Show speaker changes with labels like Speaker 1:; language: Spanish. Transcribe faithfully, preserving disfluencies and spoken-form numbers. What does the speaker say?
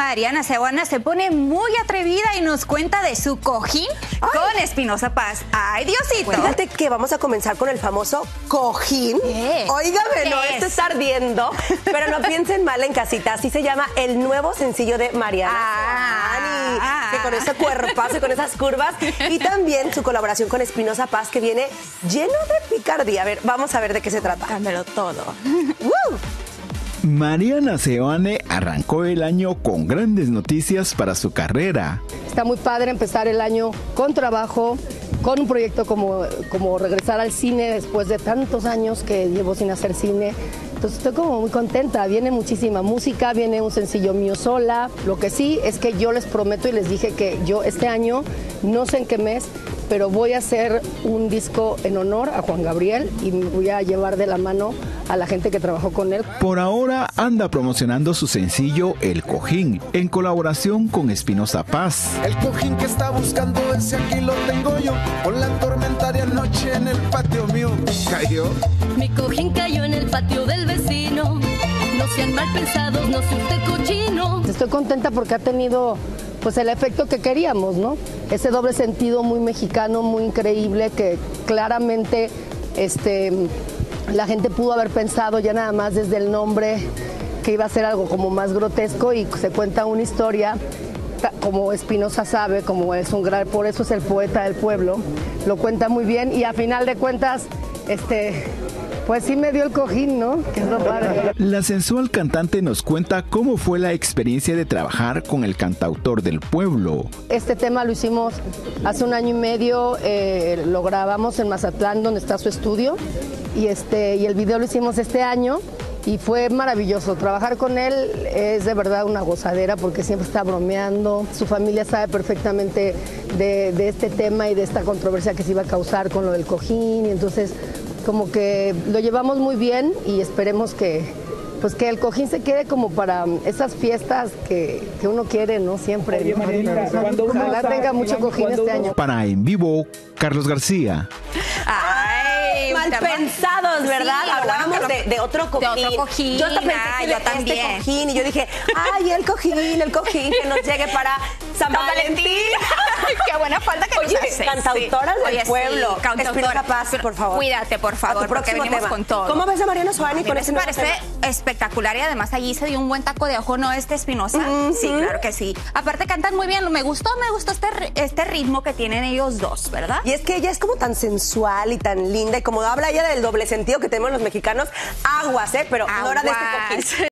Speaker 1: Mariana Seoane se pone muy atrevida y nos cuenta de su cojín Ay. con Espinosa Paz. ¡Ay, Diosito!
Speaker 2: Pues fíjate que vamos a comenzar con el famoso cojín.
Speaker 1: ¿Qué?
Speaker 2: Óigame, no,
Speaker 1: ¿Qué
Speaker 2: esto
Speaker 1: es?
Speaker 2: está ardiendo, pero no piensen mal en casita. Así se llama el nuevo sencillo de Mariana
Speaker 1: Ah,
Speaker 2: Seoane, que con ese cuerpazo y con esas curvas. Y también su colaboración con Espinosa Paz, que viene lleno de picardía. A ver, vamos a ver de qué se trata.
Speaker 1: Dámelo todo.
Speaker 2: ¡Woo!
Speaker 3: Mariana Seoane arrancó el año con grandes noticias para su carrera.
Speaker 4: Está muy padre empezar el año con trabajo, con un proyecto como, como regresar al cine después de tantos años que llevo sin hacer cine. Entonces estoy como muy contenta, viene muchísima música, viene un sencillo mío sola. Lo que sí es que yo les prometo y les dije que yo este año, no sé en qué mes, pero voy a hacer un disco en honor a Juan Gabriel y me voy a llevar de la mano a la gente que trabajó con él.
Speaker 3: Por ahora anda promocionando su sencillo El Cojín, en colaboración con Espinosa Paz.
Speaker 5: El cojín que está buscando ese aquí lo tengo yo, con la tormenta de anoche en el patio mío. Cayó.
Speaker 6: Mi cojín cayó en el patio del vecino. No sean mal pensados, no sea usted cochino.
Speaker 4: Estoy contenta porque ha tenido pues el efecto que queríamos, ¿no? Ese doble sentido muy mexicano, muy increíble, que claramente este, la gente pudo haber pensado ya nada más desde el nombre que iba a ser algo como más grotesco, y se cuenta una historia como Espinosa sabe, como es un gran, por eso es el poeta del pueblo, lo cuenta muy bien, y a final de cuentas, este... pues sí me dio el cojín, ¿no? Que es lo padre.
Speaker 3: La sensual cantante nos cuenta cómo fue la experiencia de trabajar con el cantautor del pueblo.
Speaker 4: Este tema lo hicimos hace un año y medio, eh, lo grabamos en Mazatlán, donde está su estudio, y, este, y el video lo hicimos este año, y fue maravilloso. Trabajar con él es de verdad una gozadera, porque siempre está bromeando. Su familia sabe perfectamente de, de este tema y de esta controversia que se iba a causar con lo del cojín, y entonces como que lo llevamos muy bien, y esperemos que, pues que el cojín se quede como para esas fiestas que, que uno quiere, ¿no? Siempre.
Speaker 7: Oye, Mariana, ¿cuándo
Speaker 4: Ojalá tenga mucho cojín este año.
Speaker 3: Para En Vivo, Carlos García.
Speaker 1: Ay,
Speaker 2: Mal pensados, ¿verdad?
Speaker 1: Sí,
Speaker 2: Hablábamos
Speaker 1: bueno,
Speaker 2: de, de otro cojín.
Speaker 1: De otro cojín,
Speaker 2: Yo hasta pensé
Speaker 1: ah,
Speaker 2: que
Speaker 1: yo
Speaker 2: de
Speaker 1: también.
Speaker 2: este cojín, y yo dije, ay, el cojín, el cojín, que nos llegue para San Valentín.
Speaker 1: Qué buena falta que
Speaker 2: Oye,
Speaker 1: nos haces.
Speaker 2: cantautoras
Speaker 1: Sí.
Speaker 2: del
Speaker 1: Oye,
Speaker 2: pueblo.
Speaker 1: Sí, cantautora.
Speaker 2: Espinosa Paz,
Speaker 1: Pero
Speaker 2: por favor.
Speaker 1: Cuídate, por
Speaker 2: A
Speaker 1: favor,
Speaker 2: tu
Speaker 1: porque
Speaker 2: próximo
Speaker 1: venimos
Speaker 2: tema.
Speaker 1: con todo.
Speaker 2: ¿Cómo ves a Mariana Seoane
Speaker 1: A mí
Speaker 2: con
Speaker 1: me
Speaker 2: ese nuevo
Speaker 1: parece
Speaker 2: tema?
Speaker 1: espectacular, y además allí se dio un buen taco de ojo, ¿no? Este Espinosa.
Speaker 2: Uh-huh.
Speaker 1: Sí, claro que sí. Aparte cantan muy bien. Me gustó, me gustó este, este ritmo que tienen ellos dos, ¿verdad?
Speaker 2: Y es que ella es como tan sensual y tan linda, y como habla ella del doble sentido que tenemos los mexicanos, aguas, ¿eh? Pero no era de este
Speaker 1: Aguas.
Speaker 2: cojín.